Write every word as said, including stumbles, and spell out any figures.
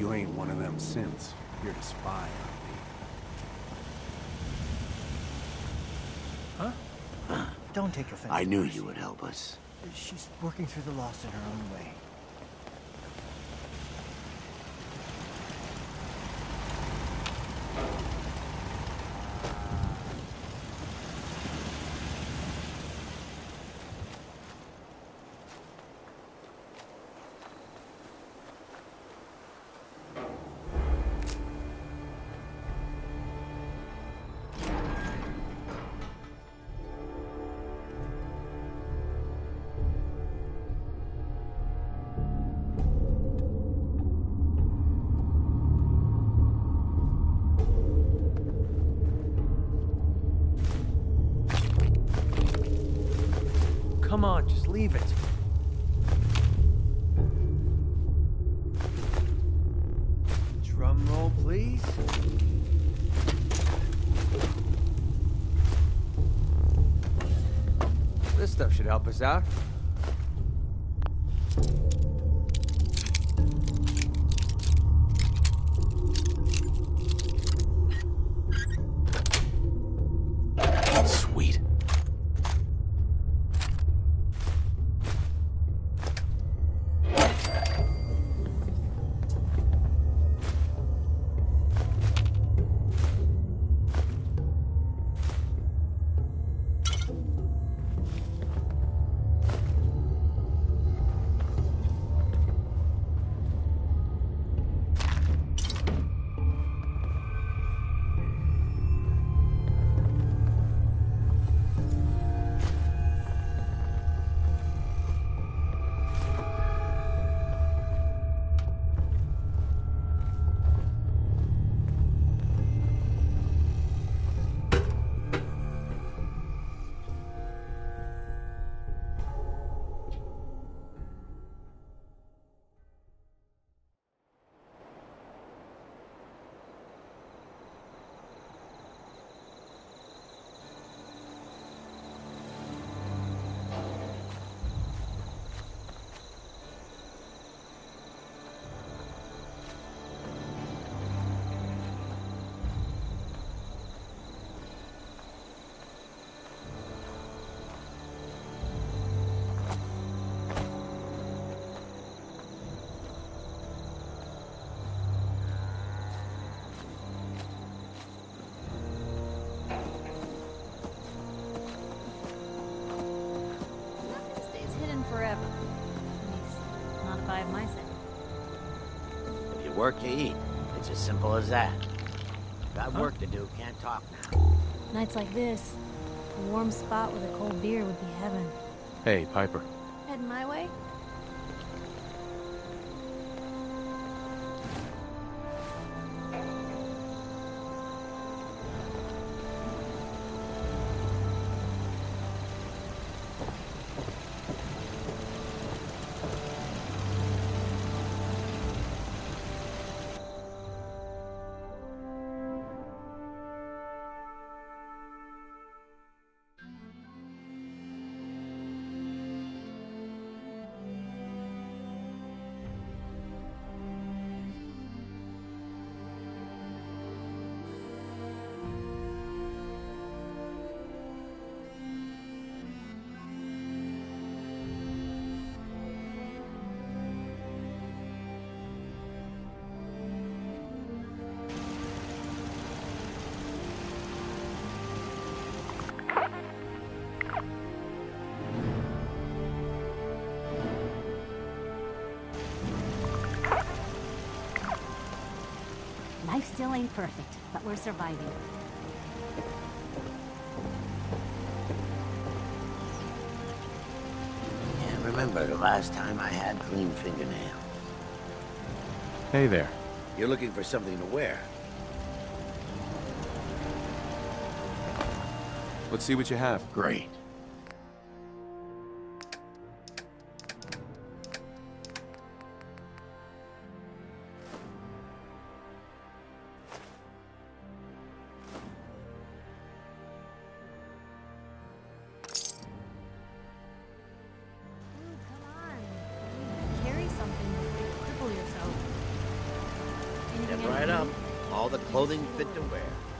You ain't one of them synths. You're to spy on me. Huh? Don't take offense. I knew you would help us. She's working through the loss in her own way. Come on, just leave it. Drum roll, please. This stuff should help us out. Sweet. Forever. At least, not if I have my say. If you work, you eat. It's as simple as that. Got Huh? work to do, can't talk now. Nights like this, a warm spot with a cold beer would be heaven. Hey, Piper. Heading my way? Life still ain't perfect, but we're surviving. Can't remember the last time I had clean fingernails. Hey there. You're looking for something to wear. Let's see what you have. Great. Needing Step right anything? up. All the clothing fit to wear.